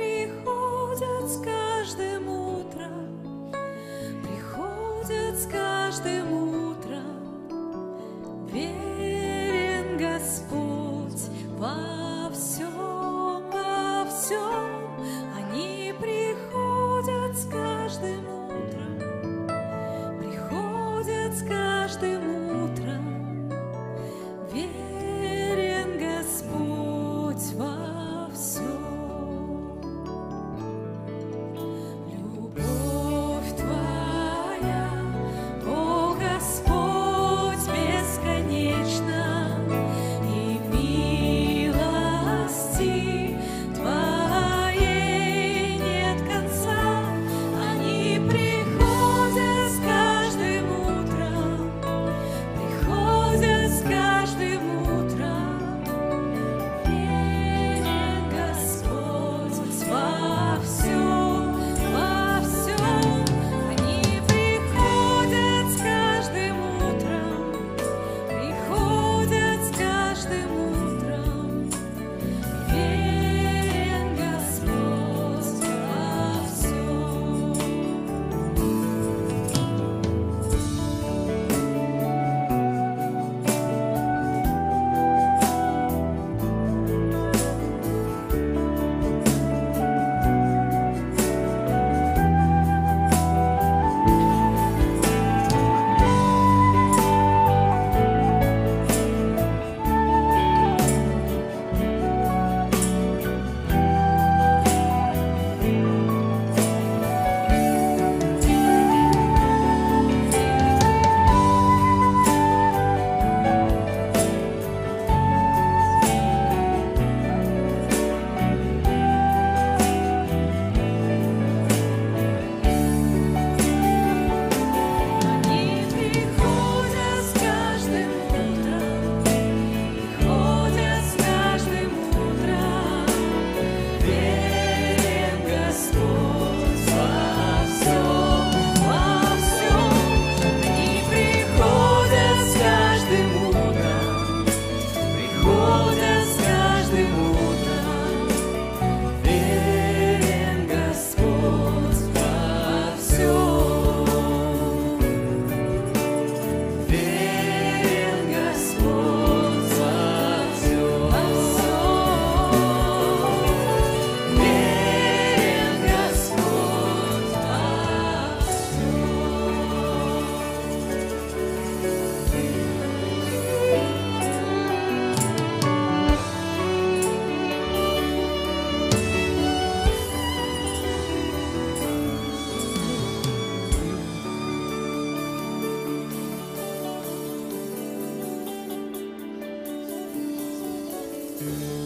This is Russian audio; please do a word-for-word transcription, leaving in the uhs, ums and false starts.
приходят с каждым утром, приходят с каждым утром. Верен Господь во всем, во всем. Они приходят с каждым утром, приходят с каждым утром. Верен Господь во всем. Любовь Твоя, о Господь, бесконечна, и милости Твоей нет конца. Они приходят с каждым утром, приходят с каждым утром. Верен Господь во всем, во всем. Они приходят с каждым утром, приходят с каждым утром. Верен Господь во всем. Они приходят с каждым утром, приходят с каждым утром. Верен Господь во всем, во всем. Они приходят с каждым утром, приходят с каждым утром. Верен Господь во всем. Верен Господь во всем, во всем. Верен Господь во всем.